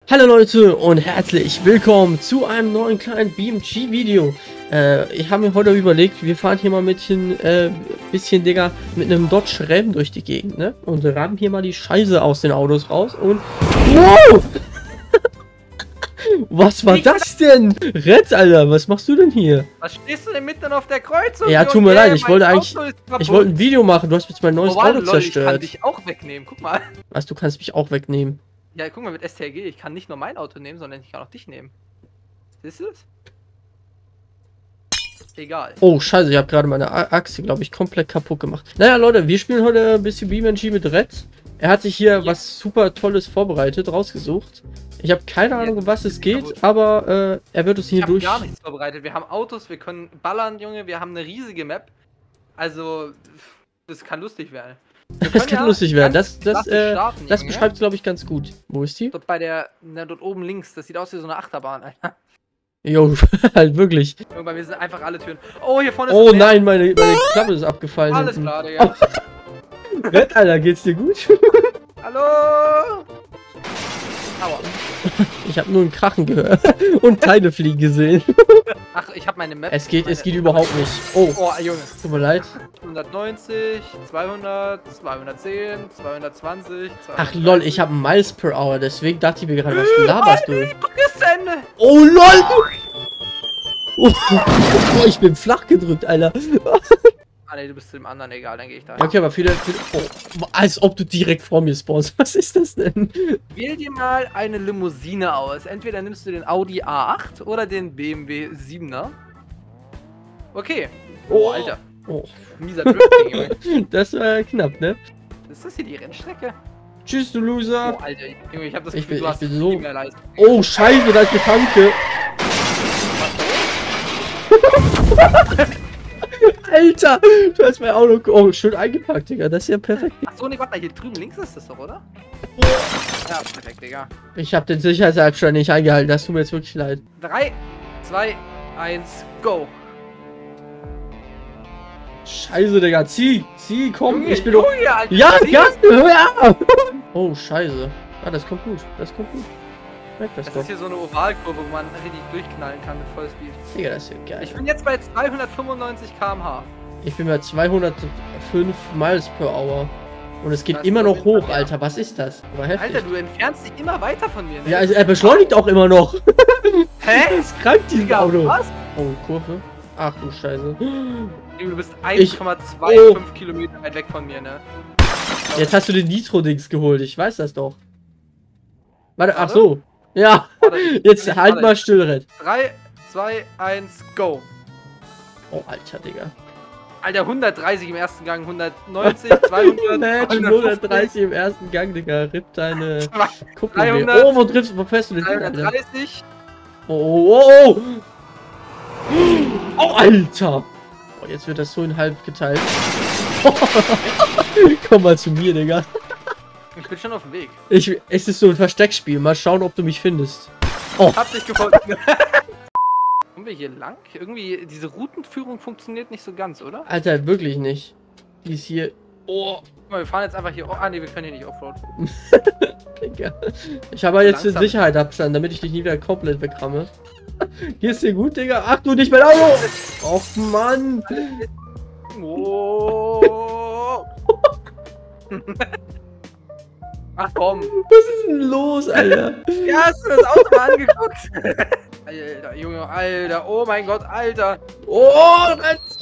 Hallo Leute und herzlich willkommen zu einem neuen kleinen BeamNG-Video. Ich habe mir heute überlegt, wir fahren hier mal mit bisschen, Digga, mit einem Dodge Ram durch die Gegend, ne? Und rammen hier mal die Scheiße aus den Autos raus und... Wow! Was war das denn? Red, Alter, was machst du denn hier? Was stehst du denn mitten auf der Kreuzung? Ja, tut mir leid, ich wollte ein Video machen, du hast jetzt mein neues Auto zerstört. Ich kann dich auch wegnehmen, guck mal. Was, du kannst mich auch wegnehmen? Ja, guck mal, mit STRG, ich kann nicht nur mein Auto nehmen, sondern ich kann auch dich nehmen. Siehst du es? Egal. Oh, scheiße, ich habe gerade meine Achse, glaube ich, komplett kaputt gemacht. Naja, Leute, wir spielen heute ein bisschen BeamNG mit Red. Er hat sich hier was super Tolles vorbereitet, rausgesucht. Ich habe keine Ahnung, um was es geht, aber er wird uns hier durch... Ich habe gar nichts vorbereitet. Wir haben Autos, wir können ballern, Junge, wir haben eine riesige Map. Also, das kann lustig werden. Das kann lustig werden, das starten, beschreibt es, glaube ich, ganz gut. Wo ist die? Dort bei der, dort oben links, das sieht aus wie so eine Achterbahn, Alter. Jo, halt wirklich. Bei mir sind einfach alle Türen. Oh, hier vorne ist oh nein, meine Klappe ist abgefallen. Alles klar, Digga. Oh. Red, Alter, geht's dir gut? Hallo! Aua. Ich habe nur ein Krachen gehört und keine Fliegen gesehen. Ach, ich habe meine Map. Es geht überhaupt nicht. Oh, Junge. Tut mir leid. 190, 200, 210, 220, 230. Ach lol, ich habe Miles per Hour, deswegen dachte ich mir gerade, was laberst du? Oh lol! Oh, ich bin flach gedrückt, Alter. Ah ne, du bist zu dem anderen, egal, dann gehe ich da. Ja, okay, aber oh, als ob du direkt vor mir spawnst. Was ist das denn? Wähl dir mal eine Limousine aus. Entweder nimmst du den Audi A8 oder den BMW 7er. Okay. Oh, Alter. Oh. Mieser Drifting. Das war knapp, ne? Ist das hier die Rennstrecke? Tschüss, du Loser. Oh, Alter. Junge, ich hab das Gefühl, du hast so... viel mehr Leistung. Oh, scheiße, da ist eine Tanke. Alter, du hast mein Auto schön eingepackt, Digga. Das ist ja perfekt. Achso, ne, warte mal, hier drüben links ist das doch, oder? Ja, perfekt, Digga. Ich habe den Sicherheitsabstand nicht eingehalten. Das tut mir jetzt wirklich leid. 3, 2, 1, go. Scheiße, Digga. Zieh, komm. Junge, ich bin doch... Alter, ja, Gas, hör auf. Oh, scheiße. Ah, das kommt gut. Das kommt gut. Das ist hier so eine Ovalkurve, wo man richtig durchknallen kann mit Vollspeed. Digga, das ist ja geil. Ich bin jetzt bei 295 km/h. Ich bin bei 205 Miles per Hour. Und es geht immer noch hoch, Alter. Was ist das? Alter, du entfernst dich immer weiter von mir, ne? Ja, also er beschleunigt auch immer noch. Hä? Das ist krank, dieses Auto. Was? Oh, Kurve. Ach du Scheiße. Du bist 1,25 Kilometer weit weg von mir, ne? Jetzt hast du den Nitro-Dings geholt. Ich weiß das doch. Warte, ach so. Ja, jetzt halt mal still, Red. 3, 2, 1, go. Oh, Alter, Digga. Alter, 130 im ersten Gang, 190, 200, 130 im ersten Gang, Digga. Ripp deine Kuppel. 300, oh, wo fährst du denn? 330. Oh. Oh, Alter. Oh, jetzt wird das so in halb geteilt. Komm mal zu mir, Digga. Ich bin schon auf dem Weg. Es ist so ein Versteckspiel. Mal schauen, ob du mich findest. Oh. Hab dich gefunden. Kommen wir hier lang? Irgendwie, diese Routenführung funktioniert nicht so ganz, oder? Alter, wirklich nicht. Die ist hier... Oh. Guck mal, wir fahren jetzt einfach hier... Ah, ne, wir können hier nicht Offroad. Ich habe jetzt den Sicherheitsabstand, damit ich dich nie wieder komplett wegramme. Geht's dir gut, Digga? Ach du, nicht mein Auto! Och, Mann! Oh. Ach komm. Was ist denn los, Alter? Ja, hast du das Auto mal angeguckt? Alter, Junge, Alter. Oh mein Gott, Alter. Oh,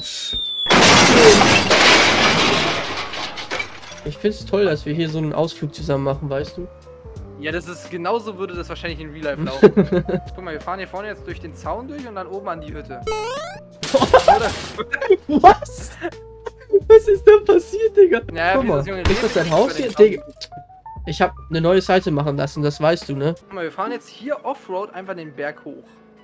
ich find's toll, dass wir hier so einen Ausflug zusammen machen, weißt du? Ja, das ist genauso, würde das wahrscheinlich in Real Life laufen. Guck mal, wir fahren hier vorne jetzt durch den Zaun durch und dann oben an die Hütte. Was? Was ist denn passiert, Digga? Ja, guck mal, ist das dein Haus hier? Digga. Ich habe eine neue Seite machen lassen, das weißt du, ne? Guck mal, wir fahren jetzt hier Offroad einfach den Berg hoch.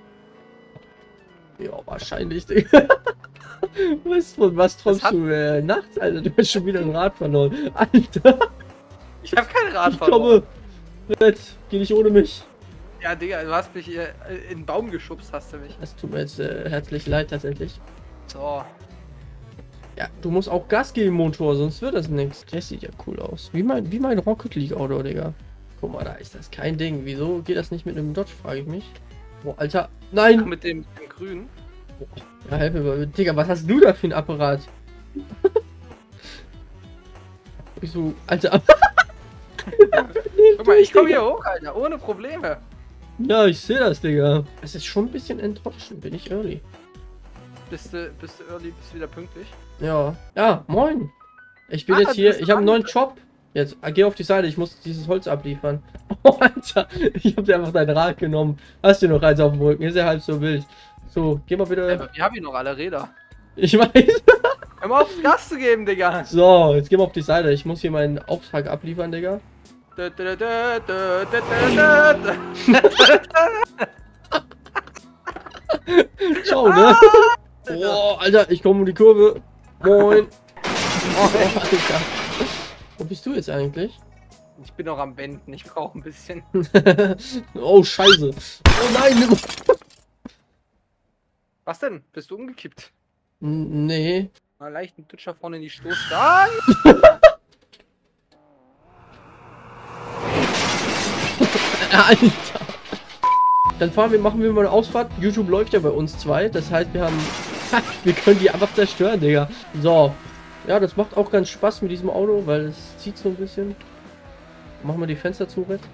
Ja, wahrscheinlich, Digga. Was träumst du nachts, Alter? Du hast schon wieder ein Rad verloren. Alter. Ich habe kein Rad verloren. Ich komme. Red, geh nicht ohne mich. Ja, Digga, du hast mich hier in den Baum geschubst, hast du mich. Das tut mir jetzt herzlich leid, tatsächlich. So. Ja, du musst auch Gas geben, Motor, sonst wird das nichts. Der sieht ja cool aus. Wie mein Rocket League Auto, Digga. Guck mal, da ist das kein Ding. Wieso geht das nicht mit einem Dodge, frage ich mich. Boah, Alter. Nein! Ach, mit dem Grünen. Ja, helf mir mal. Digga, was hast du da für ein Apparat? Wieso, Alter. Guck mal, ich komme hier hoch, Alter, ohne Probleme. Ja, ich sehe das, Digga. Es ist schon ein bisschen enttäuschend, bin ich early. Bist du early, bist du wieder pünktlich? Ja. Ja, moin. Ich bin jetzt hier, ich habe einen neuen Job. Jetzt, geh auf die Seite, ich muss dieses Holz abliefern. Oh, Alter, ich hab dir einfach dein Rad genommen. Hast du noch eins auf dem Rücken, ist ja halb so wild. So, geh mal bitte. Ja, wir haben hier noch alle Räder. Ich weiß. Hör mal auf, Gas zu geben, Digga. So, jetzt geh mal auf die Seite. Ich muss hier meinen Auftrag abliefern, Digga. Ciao, ne? Oh, Alter, ich komme um die Kurve. Moin. Oh, Alter. Wo bist du jetzt eigentlich? Ich bin noch am Wenden, ich brauche ein bisschen. Oh, scheiße. Oh nein. Was denn? Bist du umgekippt? Nee. Mal leicht einen Dutscher vorne in die Stoßstange. Alter. Dann machen wir mal eine Ausfahrt. YouTube läuft ja bei uns 2. Das heißt, wir haben... wir können die einfach zerstören, Digga. So. Ja, das macht auch ganz Spaß mit diesem Auto, weil es zieht so ein bisschen. Machen wir die Fenster zu, Red.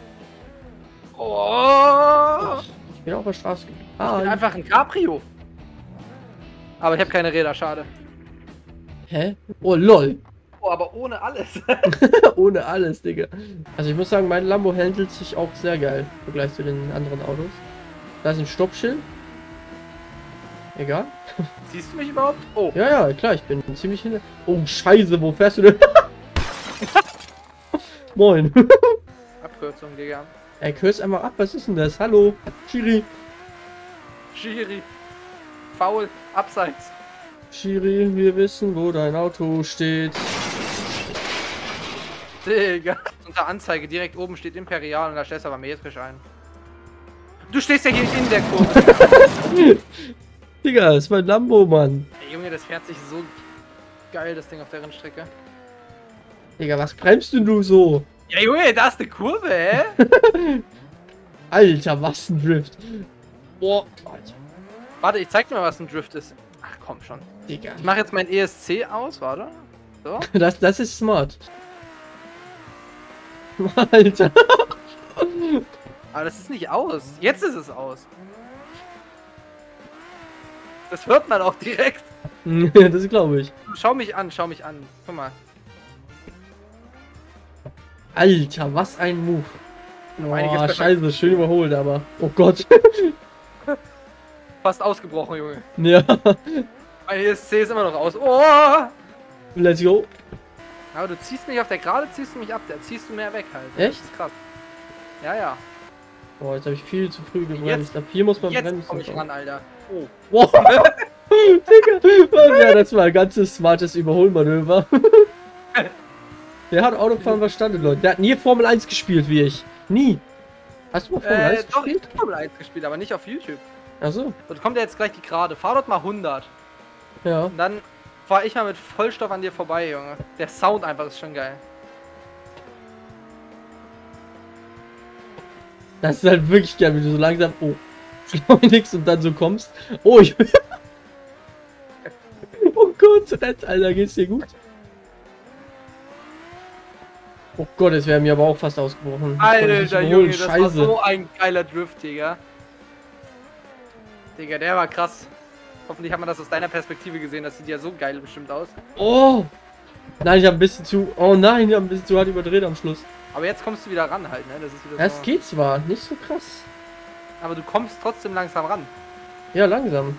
Oh! Ich bin auf der Straße. Ich bin einfach ein Cabrio. Aber ich habe keine Räder, schade. Hä? Oh, lol. Oh, aber ohne alles. Ohne alles, Digga. Also ich muss sagen, mein Lambo handelt sich auch sehr geil im Vergleich zu den anderen Autos. Da ist ein Stoppschild. Egal. Siehst du mich überhaupt? Oh. Ja, ja, klar, ich bin ziemlich hinter. Oh, scheiße, wo fährst du denn? Moin. Abkürzung, Digga. Ey, kürz einmal ab, was ist denn das? Hallo, Schiri. Schiri. Faul. Abseits. Schiri, wir wissen, wo dein Auto steht. Digga. Unter Anzeige direkt oben steht Imperial und da stellst du aber metrisch ein. Du stehst ja hier in der Kurve. Digga, das ist mein Lambo, Mann. Ey, Junge, das fährt sich so geil, das Ding auf der Rennstrecke. Digga, was bremst denn du so? Ja, Junge, da ist eine Kurve, hä? Alter, was ein Drift. Boah, Alter. Warte, ich zeig dir mal, was ein Drift ist. Ach, komm schon. Digga. Ich mach jetzt mein ESC aus, warte. So. Das ist smart. Alter. Aber das ist nicht aus. Jetzt ist es aus. Das hört man auch direkt. Das glaube ich. Schau mich an, schau mich an. Guck mal. Alter, was ein Move. Boah, scheiße, schön überholt, aber... Oh Gott. Fast ausgebrochen, Junge. Ja. Mein ESC ist immer noch aus. Oh! Let's go. Aber du ziehst mich auf der Gerade, ziehst du mich ab. Da ziehst du mehr weg halt. Echt? Das ist krass. Ja, ja. Boah, jetzt habe ich viel zu früh gebremst. Ab hier muss man Jetzt bremsen. komm ich ran, Alter. Oh. Wow. Digga. Ja, das war ein ganzes smartes Überholmanöver. Der hat Autofahren verstanden, Leute. Der hat nie Formel 1 gespielt wie ich. Nie. Hast du mal Formel 1 doch, ich gespielt? hab Formel 1 gespielt, aber nicht auf YouTube. Achso. Und kommt ja jetzt gleich die Gerade. Fahr dort mal 100. Ja. Und dann fahr ich mal mit Vollstoff an dir vorbei, Junge. Der Sound einfach ist schon geil. Das ist halt wirklich geil, wie du so langsam beschleunigst und dann so kommst. Oh, ich... Oh Gott, Red, Alter, geht's dir gut? Oh Gott, es wäre mir aber auch fast ausgebrochen. Alter, Junge, das war so ein geiler Drift, Digga. Digga, der war krass. Hoffentlich hat man das aus deiner Perspektive gesehen. Das sieht ja so geil bestimmt aus. Oh! Nein, ich habe ein bisschen zu... Oh nein, ich habe ein bisschen zu hart überdreht am Schluss. Aber jetzt kommst du wieder ran halt, ne? Das ist wieder Es geht zwar, nicht so krass. Aber du kommst trotzdem langsam ran. Ja, langsam.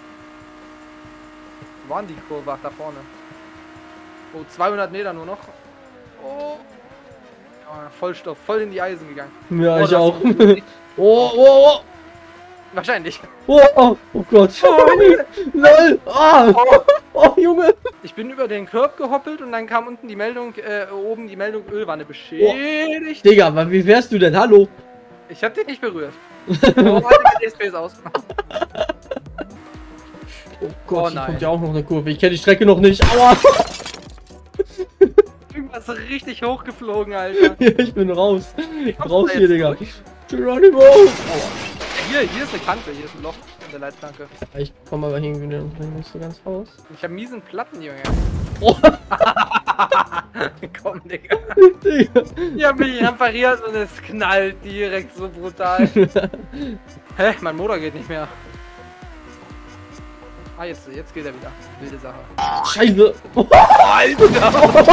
Wo war denn die Kurve? Ach, da vorne. Oh, 200 Meter nur noch. Oh. Ja, Vollstoff, voll in die Eisen gegangen. Ja, Oh, ich das auch. ist gut. Oh, oh, oh. Wahrscheinlich. Oh, oh, oh Gott. Lol. Ah. Oh, Junge. Ich bin über den Curb gehoppelt und dann kam unten die Meldung, oben die Meldung Ölwanne beschädigt. Digga, aber wie fährst du denn? Hallo? Ich hab dich nicht berührt. Oh, warte, die Space aus. Oh Gott, Oh hier nein. kommt ja auch noch eine Kurve. Ich kenne die Strecke noch nicht. Aua. Irgendwas ist richtig hochgeflogen, Alter. Ich bin raus. Raus hier, Digga. Geronimo! Hier ist eine Kante, hier ist ein Loch in der Leitplanke. Ich komme aber irgendwie nicht so ganz raus. Ich hab miesen Platten, Junge. Oh. Komm, Digga. Digga. Ich hab mich repariert und es knallt direkt so brutal. Hä? Mein Motor geht nicht mehr. Ah, jetzt geht er wieder. Wilde Sache. Scheiße! Oh, Alter!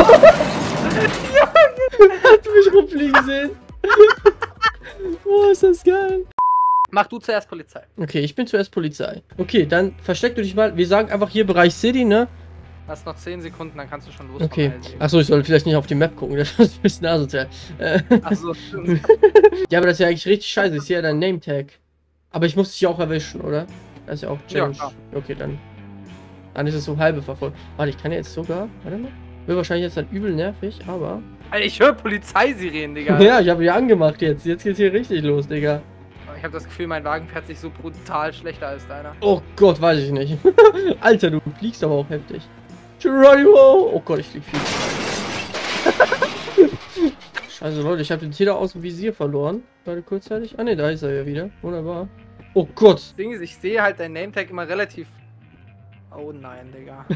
hast du mich rumfliegen sehen? Oh, ist das geil. Mach du zuerst Polizei. Okay, ich bin zuerst Polizei. Okay, dann versteck du dich mal. Wir sagen einfach hier Bereich City, ne? Hast noch 10 Sekunden, dann kannst du schon los. Okay. Achso, ich soll vielleicht nicht auf die Map gucken. Das ist ein bisschen asozial. Achso, stimmt. Ja, aber das ist ja eigentlich richtig scheiße. Ich sehe ja dein Name-Tag. Aber ich muss dich ja auch erwischen, oder? Das ist ja auch Challenge. Ja, okay, dann ist es so halbe verfolgt. Warte, ich kann ja jetzt sogar. Warte mal. Wird wahrscheinlich jetzt dann übel nervig, aber. Alter, ich höre Polizeisirenen, Digga. Ja, ich habe ja angemacht jetzt. Jetzt geht's hier richtig los, Digga. Ich habe das Gefühl, mein Wagen fährt sich so brutal schlechter als deiner. Oh Gott, weiß ich nicht. Alter, du fliegst aber auch heftig. Geronimo! Oh Gott, ich flieg viel. Scheiße, Leute, ich habe den Täter aus dem Visier verloren. Gerade kurzzeitig. Ah ne, da ist er ja wieder. Wunderbar. Oh Gott. Das Ding ist, ich sehe halt dein Nametag immer relativ... Oh nein, Digga.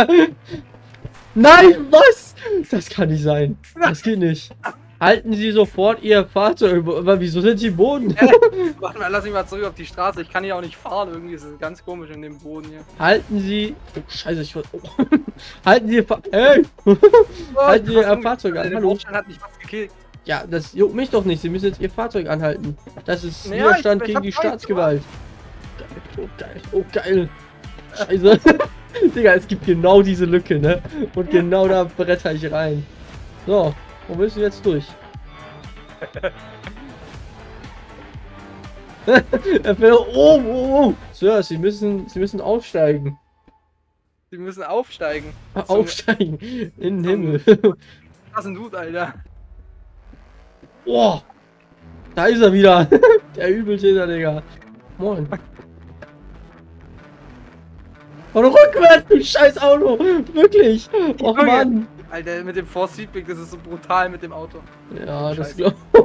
Nein, was? Das kann nicht sein. Das geht nicht. Halten Sie sofort Ihr Fahrzeug. Aber wieso sind Sie im Boden? Warte mal, lass mich mal zurück auf die Straße. Ich kann hier auch nicht fahren. Irgendwie ist es ganz komisch in dem Boden hier. Halten Sie... Oh, scheiße, ich wollte... Oh. Halten Sie Ihr Hey! Halten Sie Ihr Fahrzeug an. Hallo. Der hat mich fast gekillt. Ja, das juckt mich doch nicht. Sie müssen jetzt Ihr Fahrzeug anhalten. Das ist Widerstand gegen die Staatsgewalt. Geil, oh geil, oh geil. Scheiße. Digga, es gibt genau diese Lücke, ne? Und genau da bretter ich rein. So, wo willst du jetzt durch? Er fährt oh. Sir, Sie müssen aufsteigen. Sie müssen aufsteigen. Aufsteigen. In den Himmel. Was ein Dude, Alter. Boah. Da ist er wieder. Der Übeltäter, Digga. Moin. Und rückwärts, du scheiß Auto! Wirklich! Och Mann! Alter, mit dem Force Feedback, das ist so brutal mit dem Auto. Ja, das glaub ich.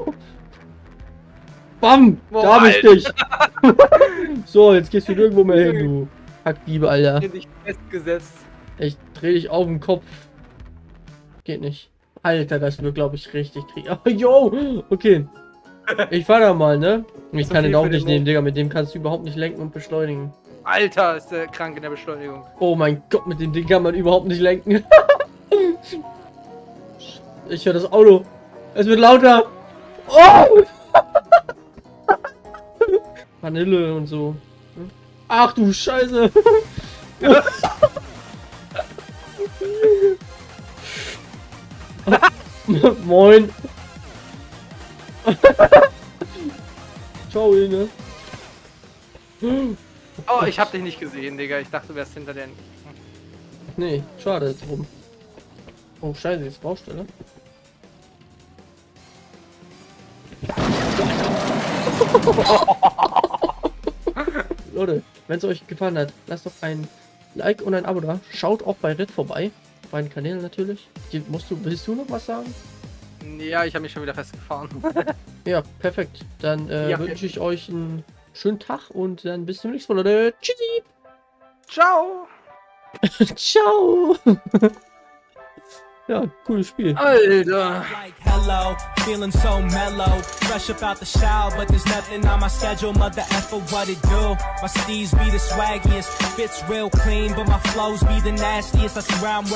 Bam! Boah, da hab ich dich! So, jetzt gehst du nirgendwo mehr hin, du Hackdiebe, Alter. Ich bin dich festgesetzt. Ich dreh dich auf den Kopf. Geht nicht. Alter, das wird, glaube ich, richtig kriegen. Oh, yo! Okay. Ich fahr da mal, ne? Ich kann den auch nicht nehmen, Digga. Mit dem kannst du überhaupt nicht lenken und beschleunigen. Alter, ist der krank in der Beschleunigung. Oh mein Gott, mit dem Ding kann man überhaupt nicht lenken. Ich höre das Auto. Es wird lauter. Oh! Vanille und so. Ach du Scheiße. Moin. Ciao, Inge. Oh, ich hab dich nicht gesehen, Digga. Ich dachte, du wärst hinter den... Nee, schade drum. Oh, scheiße, jetzt Baustelle. Leute, wenn es euch gefallen hat, lasst doch ein Like und ein Abo da. Schaut auch bei Red vorbei. Auf beiden Kanälen natürlich. Willst du noch was sagen? Ja, ich habe mich schon wieder festgefahren. Ja, perfekt. Dann wünsche ich euch einen schönen Tag und dann bis zum nächsten Mal, Leute. Tschüssi. Ciao. Ciao. Ja, cooles Spiel. Alter. Like hello, feeling so mellow, fresh up out the shower, but there's nothing on my schedule, mother effer what it do. My steez be the swaggiest, fits real clean, but my flows be the nastiest. I surround